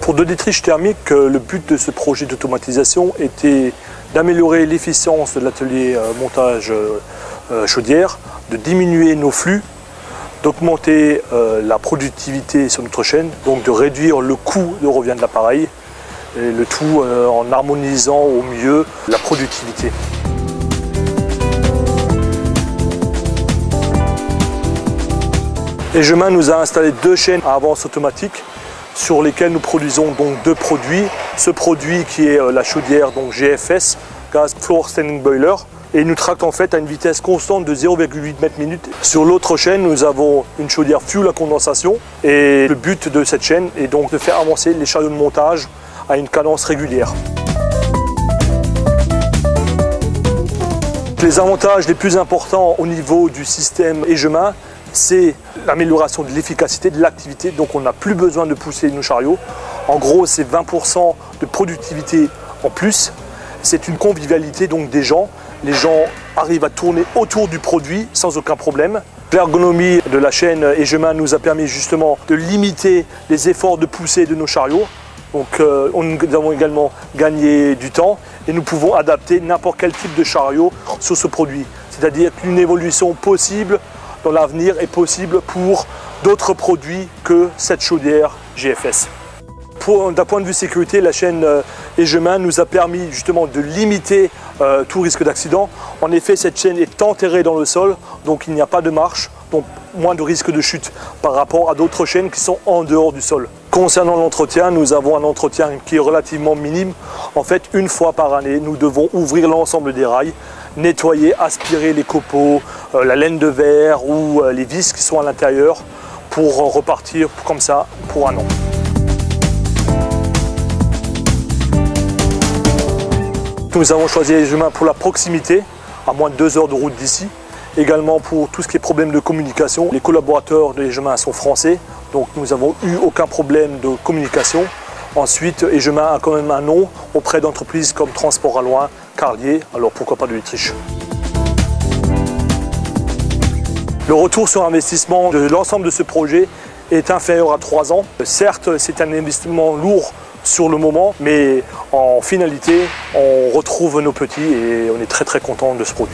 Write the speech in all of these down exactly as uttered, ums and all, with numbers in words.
Pour De Detrich thermique, le but de ce projet d'automatisation était d'améliorer l'efficience de l'atelier montage chaudière, de diminuer nos flux, d'augmenter la productivité sur notre chaîne, donc de réduire le coût de revient de l'appareil, et le tout en harmonisant au mieux la productivité. Etow nous a installé deux chaînes à avance automatique sur lesquelles nous produisons donc deux produits. Ce produit qui est la chaudière donc G F S, Gas Floor Standing Boiler, et nous tracte en fait à une vitesse constante de zéro virgule huit mètres minute. Sur l'autre chaîne, nous avons une chaudière fuel à condensation, et le but de cette chaîne est donc de faire avancer les chariots de montage à une cadence régulière. Les avantages les plus importants au niveau du système Etow, c'est l'amélioration de l'efficacité, de l'activité, donc on n'a plus besoin de pousser nos chariots. En gros, c'est vingt pour cent de productivité en plus. C'est une convivialité donc des gens. Les gens arrivent à tourner autour du produit sans aucun problème. L'ergonomie de la chaîne Etow nous a permis justement de limiter les efforts de poussée de nos chariots. Donc euh, on, nous avons également gagné du temps et nous pouvons adapter n'importe quel type de chariot sur ce produit. C'est-à-dire qu'une évolution possible dans l'avenir est possible pour d'autres produits que cette chaudière G F S. D'un point de vue sécurité, la chaîne euh, Etow nous a permis justement de limiter euh, tout risque d'accident. En effet, cette chaîne est enterrée dans le sol, donc il n'y a pas de marche, donc moins de risque de chute par rapport à d'autres chaînes qui sont en dehors du sol. Concernant l'entretien, nous avons un entretien qui est relativement minime. En fait, une fois par année, nous devons ouvrir l'ensemble des rails, nettoyer, aspirer les copeaux, euh, la laine de verre ou euh, les vis qui sont à l'intérieur pour euh, repartir comme ça pour un an. Nous avons choisi Etow pour la proximité, à moins de deux heures de route d'ici. Également pour tout ce qui est problème de communication. Les collaborateurs de Etow sont français, donc nous n'avons eu aucun problème de communication. Ensuite, Etow a quand même un nom auprès d'entreprises comme Transport à Loin, Carlier, alors pourquoi pas de Detrich. Le retour sur investissement de l'ensemble de ce projet est inférieur à trois ans. Certes, c'est un investissement lourd sur le moment, mais en finalité, on retrouve nos petits et on est très très content de ce produit.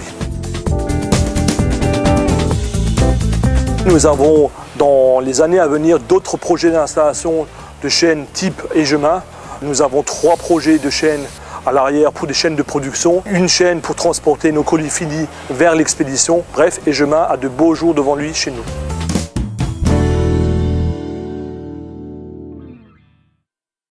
Nous avons dans les années à venir d'autres projets d'installation de chaînes type Etow. Nous avons trois projets de chaînes à l'arrière pour des chaînes de production, une chaîne pour transporter nos colis finis vers l'expédition. Bref, Etow a de beaux jours devant lui chez nous.